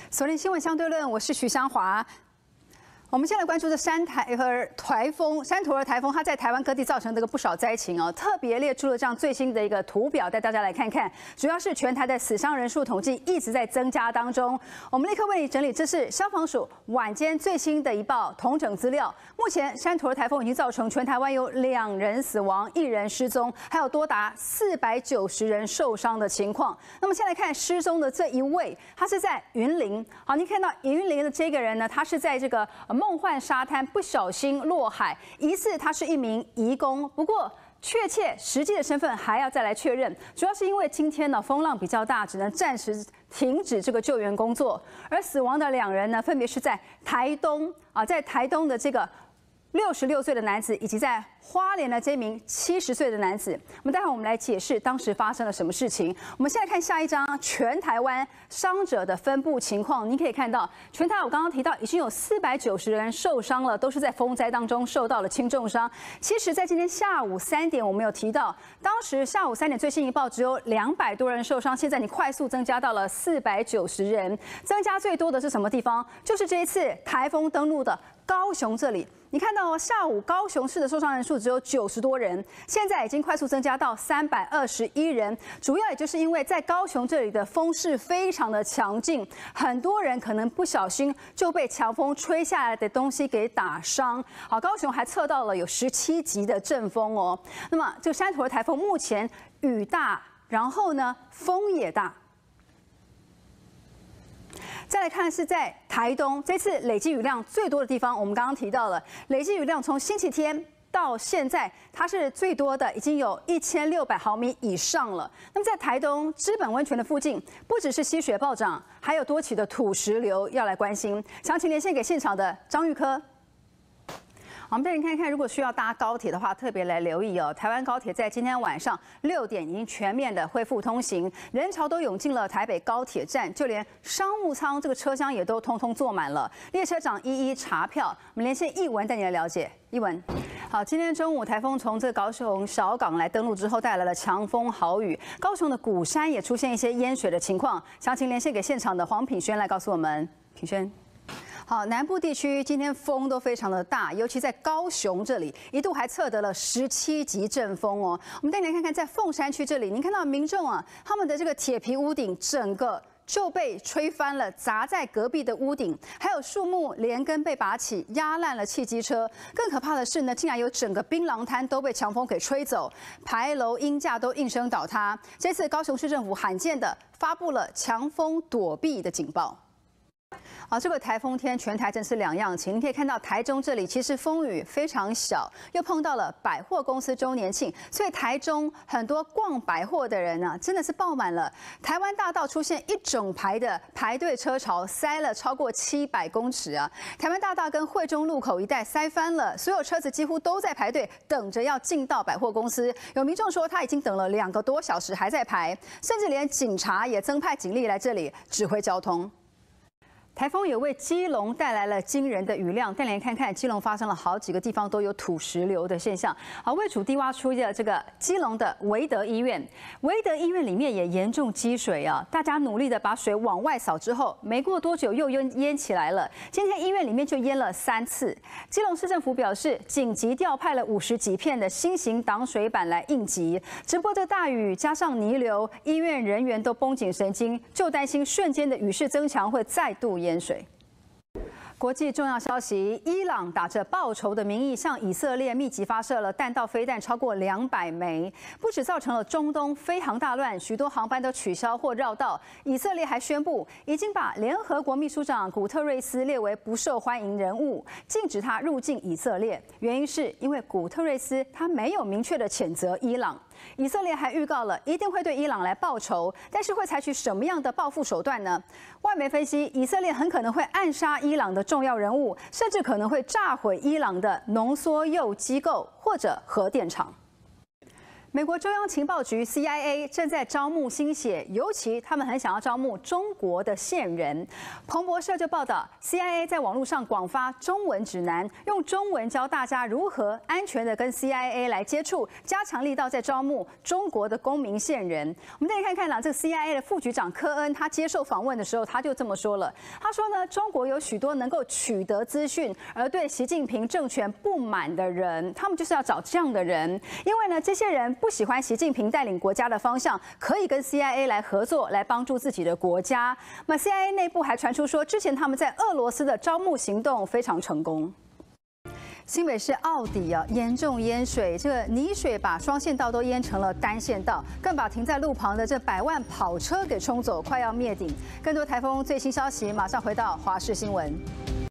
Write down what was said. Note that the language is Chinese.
锁定新闻相对论，我是徐湘华。我们先来关注这山土尔台风，它在台湾各地造成这个不少灾情哦，特别列出了这样最新的一个图表，带大家来看看。主要是全台的死伤人数统计一直在增加当中。我们立刻为你整理，这是消防署晚间最新的一报统整资料。目前山土尔台风已经造成全台湾有2人死亡、1人失踪，还有多达490人受伤的情况。那么先来看失踪的这一位，他是在云林。好，你看到云林的这个人呢，他是在这个梦幻沙滩不小心落海，疑似他是一名移工，不过确切实际的身份还要再来确认。主要是因为今天呢风浪比较大，只能暂时停止这个救援工作。而死亡的2人呢，分别是在台东的这个66岁的男子，以及在花莲的这名70岁的男子。待会我们来解释当时发生了什么事情。我们先来看下一张全台湾伤者的分布情况。你可以看到，全台我刚刚提到已经有490人受伤了，都是在风灾当中受到了轻重伤。其实，在今天下午3点，我们有提到，当时下午3点最新一报只有200多人受伤，现在你快速增加到了490人。增加最多的是什么地方？就是这一次台风登陆的高雄这里。你看到下午高雄市的受伤人数只有90多人，现在已经快速增加到321人。主要也就是因为在高雄这里的风势非常的强劲，很多人可能不小心就被强风吹下来的东西给打伤。好，高雄还测到了有17级的阵风哦。那么这个山土尔台风目前雨大，然后呢风也大。再来看是在台东，这次累积雨量最多的地方，我们刚刚提到了，累积雨量从星期天到现在，它是最多的，已经有1600毫米以上了。那么在台东知本温泉的附近，不只是溪水暴涨，还有多起的土石流要来关心。详情连线给现场的张玉科。我们带您看看，如果需要搭高铁的话，特别来留意哦。台湾高铁在今天晚上6点已经全面的恢复通行，人潮都涌进了台北高铁站，就连商务舱这个车厢也都通通坐满了。列车长一一查票，我们连线译文带你来了解。译文，好，今天中午台风从这个高雄小港来登陆之后，带来了强风豪雨，高雄的鼓山也出现一些淹水的情况。详情连线给现场的黄品轩来告诉我们，品轩。好，南部地区今天风都非常的大，尤其在高雄这里，一度还测得了17级阵风哦。我们带你来看看，在凤山区这里，您看到民众啊，他们的这个铁皮屋顶整个就被吹翻了，砸在隔壁的屋顶，还有树木连根被拔起，压烂了汽机车。更可怕的是呢，竟然有整个槟榔摊都被强风给吹走，牌楼鹰架都应声倒塌。这次高雄市政府罕见的发布了强风躲避的警报。好，这个台风天全台真是2样情。你可以看到台中这里其实风雨非常小，又碰到了百货公司周年庆，所以台中很多逛百货的人呢，真的是爆满了。台湾大道出现一整排的排队车潮，塞了超过700公尺啊！台湾大道跟惠中路口一带塞翻了，所有车子几乎都在排队，等着要进到百货公司。有民众说他已经等了2个多小时还在排，甚至连警察也增派警力来这里指挥交通。台风也为基隆带来了惊人的雨量，带您看看基隆发生了好几个地方都有土石流的现象。好，为主低洼出的这个基隆的维德医院，维德医院里面也严重积水啊，大家努力的把水往外扫之后，没过多久又淹起来了。今天医院里面就淹了3次。基隆市政府表示，紧急调派了50几片的新型挡水板来应急。只不过这大雨加上泥流，医院人员都绷紧神经，就担心瞬间的雨势增强会再度淹水。国际重要消息：伊朗打着报仇的名义向以色列密集发射了弹道飞弹超过200枚，不止造成了中东飞航大乱，许多航班都取消或绕道。以色列还宣布已经把联合国秘书长古特瑞斯列为不受欢迎人物，禁止他入境以色列。原因是因为古特瑞斯他没有明确的谴责伊朗。以色列还预告了一定会对伊朗来报仇，但是会采取什么样的报复手段呢？外媒分析，以色列很可能会暗杀伊朗的重要人物，甚至可能会炸毁伊朗的浓缩铀机构或者核电厂。 美国中央情报局 CIA 正在招募新血，尤其他们很想要招募中国的线人。彭博社就报道 ，CIA 在网络上广发中文指南，用中文教大家如何安全的跟 CIA 来接触，加强力道在招募中国的公民线人。我们再来看看这个 CIA 的副局长科恩，他接受访问的时候，他就这么说了。他说呢，中国有许多能够取得资讯而对习近平政权不满的人，他们就是要找这样的人，因为呢，这些人不喜欢习近平带领国家的方向，可以跟 CIA 来合作，来帮助自己的国家。那 CIA 内部还传出说，之前他们在俄罗斯的招募行动非常成功。新北市奥底严重淹水，这个泥水把双线道都淹成了单线道，更把停在路旁的这100万跑车给冲走，快要灭顶。更多台风最新消息，马上回到华视新闻。